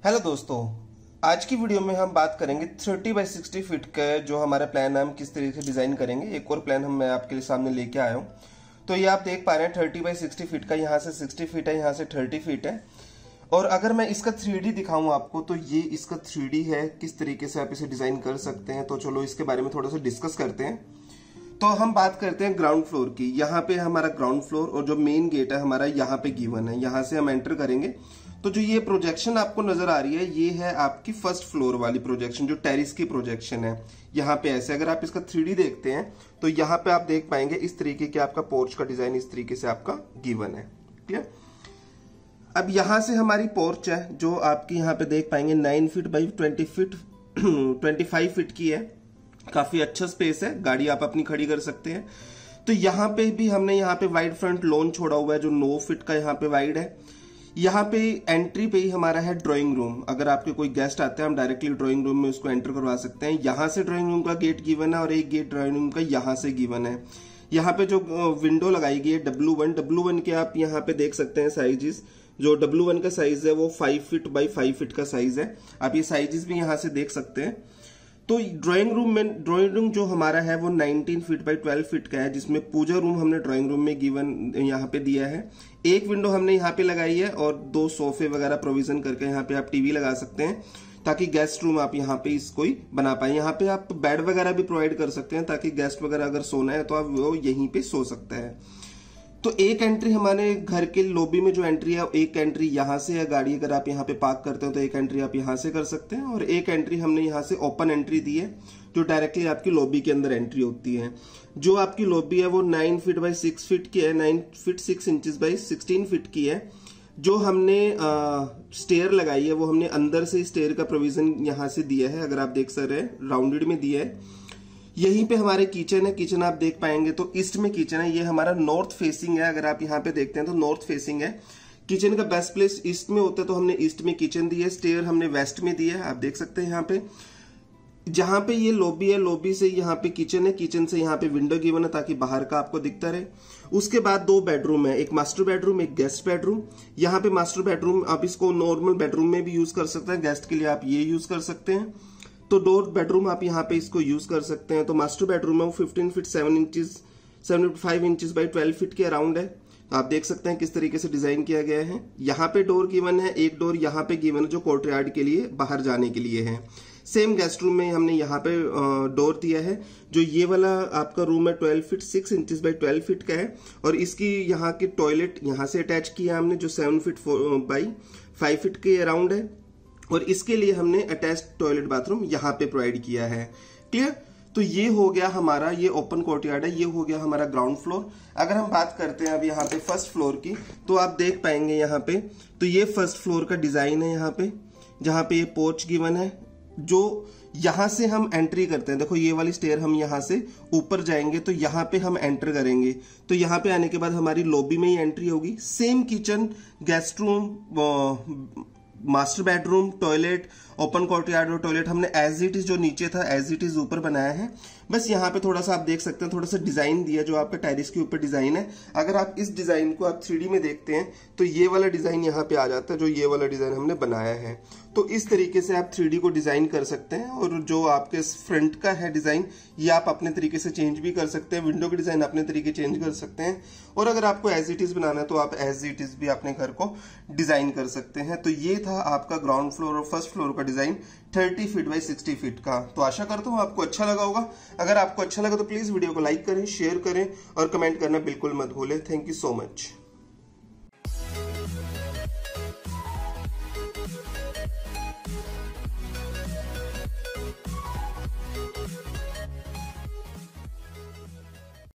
Hello दोस्तों, आज की वीडियो में हम बात करेंगे 30 बाई 60 फीट का जो हमारा प्लान है हम किस तरीके से डिजाइन करेंगे। एक और प्लान मैं आपके सामने लेके आया हूँ। तो ये आप देख पा रहे हैं 30 बाई 60 फीट का, यहाँ से 60 फीट है, यहाँ से 30 फीट है। और अगर मैं इसका 3D दिखाऊं आपको तो ये इसका 3D है, किस तरीके से आप इसे डिजाइन कर सकते हैं। तो चलो इसके बारे में थोड़ा सा डिस्कस करते हैं। तो हम बात करते हैं ग्राउंड फ्लोर की। यहाँ पे हमारा ग्राउंड फ्लोर और जो मेन गेट है हमारा यहाँ पे गिवन है, यहाँ से हम एंटर करेंगे। तो जो ये प्रोजेक्शन आपको नजर आ रही है ये है आपकी फर्स्ट फ्लोर वाली प्रोजेक्शन, जो टेरिस की प्रोजेक्शन है। यहाँ पे ऐसे अगर आप इसका 3D देखते हैं तो यहाँ पे आप देख पाएंगे इस तरीके के आपका पोर्च का डिजाइन इस तरीके से आपका गिवन है। क्लियर। अब यहाँ से हमारी पोर्च है जो आपकी यहाँ पे देख पाएंगे 9 फीट बाई 25 फीट की है। काफी अच्छा स्पेस है, गाड़ी आप अपनी खड़ी कर सकते हैं। तो यहाँ पे भी हमने यहाँ पे वाइड फ्रंट लॉन छोड़ा हुआ है जो 9 फीट का यहाँ पे वाइड है। यहाँ पे एंट्री पे ही हमारा है ड्राइंग रूम। अगर आपके कोई गेस्ट आते हैं हम डायरेक्टली ड्राइंग रूम में उसको एंटर करवा सकते हैं। यहाँ से ड्राइंग रूम का गेट गिवन है और एक गेट ड्राइंग रूम का यहाँ से गिवन है। यहाँ पे जो विंडो लगाई गई है W1 के आप यहाँ पे देख सकते हैं साइजेस। जो W1 का साइज है वो 5 फीट बाई 5 फीट का साइज है। आप ये साइजेस भी यहाँ से देख सकते हैं। तो ड्राइंग रूम जो हमारा है वो 19 फीट बाई 12 फीट का है, जिसमें पूजा रूम हमने ड्राइंग रूम में गिवन यहाँ पे दिया है। एक विंडो हमने यहाँ पे लगाई है और 2 सोफे वगैरह प्रोविजन करके यहाँ पे आप टीवी लगा सकते हैं ताकि गेस्ट रूम आप यहाँ पे इसको ही बना पाए। यहाँ पे आप बेड वगैरह भी प्रोवाइड कर सकते हैं ताकि गेस्ट वगैरह अगर सोना है तो आप वो यहीं पे सो सकता है। तो एक एंट्री हमारे घर के लॉबी में जो एंट्री है एक एंट्री यहाँ से है। गाड़ी अगर आप यहाँ पे पार्क करते हो तो एक एंट्री आप यहाँ से कर सकते हैं और एक एंट्री हमने यहाँ से ओपन एंट्री दी है जो डायरेक्टली आपकी लॉबी के अंदर एंट्री होती है। जो आपकी लॉबी है वो 9 फीट बाई 6 फीट की है, 9 फीट 6 इंचेस बाई 16 फीट की है। जो हमने स्टेयर लगाई है वो हमने अंदर से स्टेयर का प्रोविजन यहाँ से दिया है। अगर आप देख सकते हैं राउंडेड में दिया है। यहीं पे हमारे किचन है, किचन आप देख पाएंगे तो ईस्ट में किचन है। ये हमारा नॉर्थ फेसिंग है। अगर आप यहाँ पे देखते हैं तो नॉर्थ फेसिंग है। किचन का बेस्ट प्लेस ईस्ट में होता है तो हमने ईस्ट में किचन दी है। स्टेयर हमने वेस्ट में दी है, आप देख सकते हैं। यहाँ पे जहां पे ये लॉबी है, लॉबी से यहाँ पे किचन है, किचन से यहाँ पे विंडो गिवन है ताकि बाहर का आपको दिखता रहे। उसके बाद 2 बेडरूम है, एक मास्टर बेडरूम एक गेस्ट बेडरूम। यहाँ पे मास्टर बेडरूम आप इसको नॉर्मल बेडरूम में भी यूज कर सकते हैं, गेस्ट के लिए आप ये यूज कर सकते हैं। तो 2 बेडरूम आप यहाँ पे इसको यूज कर सकते हैं। तो मास्टर बेडरूम है वो 15 फीट 7.5 इंचेस बाई 12 फीट के अराउंड है। आप देख सकते हैं किस तरीके से डिजाइन किया गया है। यहाँ पे डोर गिवन है, एक डोर यहाँ पे गिवन है जो कोर्टयार्ड के लिए बाहर जाने के लिए है। सेम गेस्ट रूम में हमने यहाँ पे डोर दिया है। जो ये वाला आपका रूम है 12 फीट 6 इंचेस बाई 12 फीट का है और इसकी यहाँ की टॉयलेट यहाँ से अटैच किया हमने जो 7 फीट बाई 5 फीट के अराउंड है और इसके लिए हमने अटैच टॉयलेट बाथरूम यहाँ पे प्रोवाइड किया है। क्लियर। तो ये हो गया हमारा, ये ओपन कोर्टयार्ड है, ये हो गया हमारा ग्राउंड फ्लोर। अगर हम बात करते हैं अब यहाँ पे फर्स्ट फ्लोर की तो आप देख पाएंगे यहाँ पे तो ये फर्स्ट फ्लोर का डिजाइन है। यहाँ पे जहाँ पे ये पोर्च गिवन है, जो यहाँ से हम एंट्री करते हैं। देखो ये वाली स्टेयर हम यहाँ से ऊपर जाएंगे तो यहाँ पे हम एंटर करेंगे तो यहाँ पे आने के बाद हमारी लॉबी में ही एंट्री होगी। Same kitchen, guest room, master bedroom, toilet, open courtyard और टॉयलेट हमने एज इट इज जो नीचे था एज इट इज ऊपर बनाया है। बस यहाँ पे थोड़ा सा आप देख सकते हैं थोड़ा सा डिजाइन दिया जो आपका टेरिस के ऊपर डिजाइन है। अगर आप इस डिजाइन को आप 3D में देखते हैं तो ये वाला डिजाइन यहाँ पे आ जाता है जो ये वाला डिजाइन हमने बनाया है। तो इस तरीके से आप 3D को डिजाइन कर सकते हैं और जो आपके फ्रंट का है डिजाइन ये आप अपने तरीके से चेंज भी कर सकते हैं। विंडो की डिजाइन अपने तरीके चेंज कर सकते हैं और अगर आपको एज इट इज बनाना है तो आप एज इट इज भी अपने घर को डिजाइन कर सकते हैं। तो ये था आपका ग्राउंड फ्लोर और फर्स्ट फ्लोर का डिजाइन 30 फीट बाई 60 फीट का। तो आशा करता हूँ आपको अच्छा लगा होगा। अगर आपको अच्छा लगा तो प्लीज वीडियो को लाइक करें, शेयर करें और कमेंट करना बिल्कुल मत भूलें। Thank you so much.